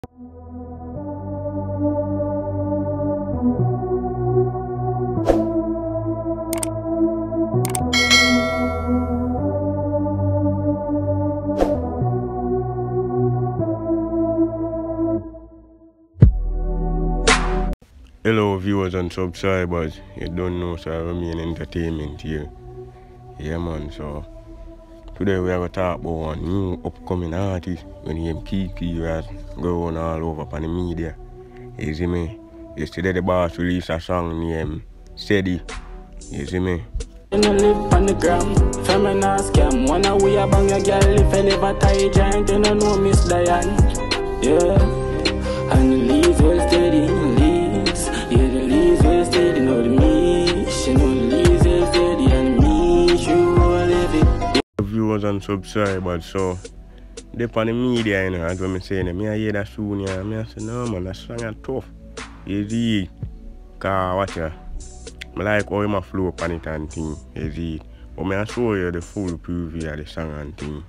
Hello viewers and subscribers, you don't know, so Romain Entertainment here. Yeah man, so today we are going to talk about one new upcoming artist when he Kiki has going all over on the media. You see me? Yesterday the boss released a song named Steady. You see me? In a live on the gram, feminine scam. Wanna we a bang a girl if I never tie giant, you don't know Miss Diane. Yeah, and the leaves well steady, leaves. Yeah, the leaves well steady, know the me. She know the leaves well steady, and me, she will live it. Viewers and subscribers, so they on the media, you know, as when I say, I hear that soon, yeah. I say, no man, that song is tough. You see, cause watch ya. I like how my flow upon it and thing, you see. But I show you the full preview of the song and thing.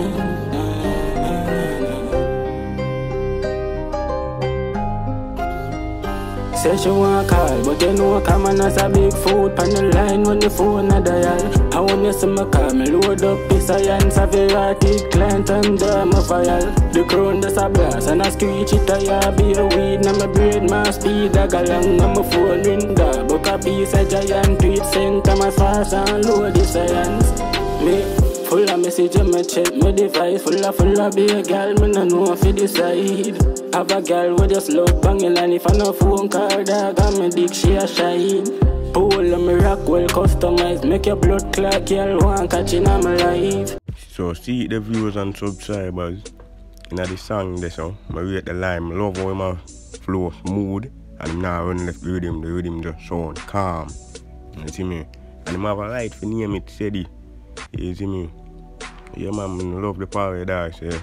Say she want call, but you know come on as a big food on the line when the phone a dial. I want you see me call, me load up this science of a rotted client and my file. The crown does a blast and I screech it a be a weed. Now my braid, my speed, I got long on my phone window. Book a piece of giant tweet, sent to my fast and load the science. Me full of message on my check, my device full of be a girl, me no know if you decide. Have a girl with just love banging, and if I no phone call, dog, I'm a dick, she a shine. Pull on me rock well customized, make your blood clot, girl, one catching on my life. So see the viewers and subscribers in the song this song, I rate the line, I love how my flow smooth, and I'm not running the rhythm just sound calm. You see me? And I have a right for name it Steady. You see me? Yeah man, I love the power that say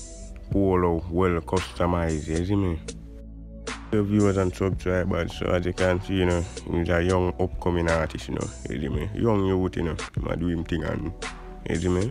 polo well customized, you see me? The viewers and subscribers, so as you can see, you know, he's a young upcoming artist, you know, you see me? Young youth, you know, I'm doing thing and you see me?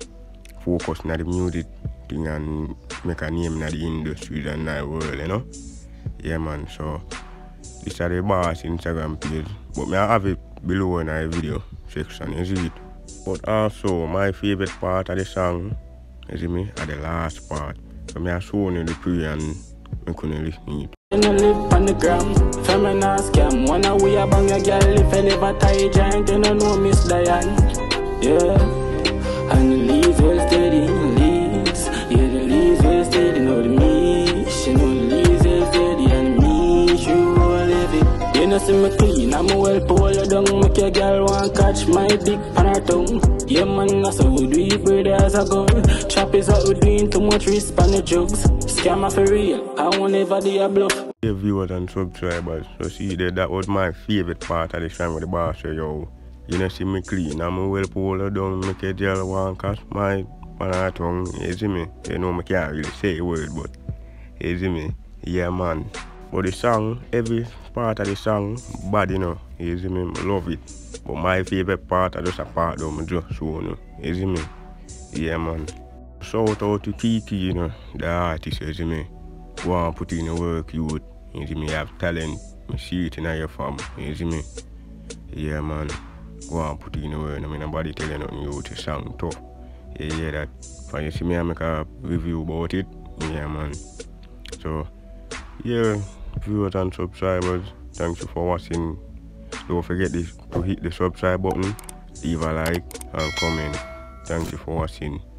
Focus on the music thing and make a name in the industry and the world, you know? Yeah man, so this is the boss Instagram page, but I have it below in the video section, you see it? But also my favorite part of the song, you see me, at the last part. So I show you the pre and I couldn't listen to it. In a live on the gram, feminine scam. Wanna we a bang a girl if I never tie giant, you don't know Miss Diane. Yeah, and the leaves well steady, leaves. Yeah, the leaves well steady, know the me. She know the leaves well steady, and me, she will live it. You know see me clean, I'm a well pull you down, make your girl want catch my dick on her tongue. Yeah man, that's how we do it, brother, as a girl. Chop is what we doing, too much risk on the drugs. Scammer for real, I won't ever do a bluff. Hey viewers and subscribers, so see that was my favorite part of the song with the boss say, yo, you know see me clean, I'm a well pull you down, make your girl want catch my on her tongue, you see me? You know I can't really say a word, but you see me? Yeah man. But the song, every part of the song, bad, you know, you see me, I love it. But my favorite part is just a part of me just so, you know, you see me? Yeah man. Shout out to Kiki, you know, the artist, you see me? Go and put in the work, you see me, you have talent, I see it in your farm, you see me? Yeah man, go and put in the work, I mean nobody telling nothing, you to sound tough. You hear that? When you see me, I make a review about it, yeah man. So, yeah, viewers and subscribers, thank you for watching. Don't forget to hit the subscribe button, leave a like and comment. Thank you for watching.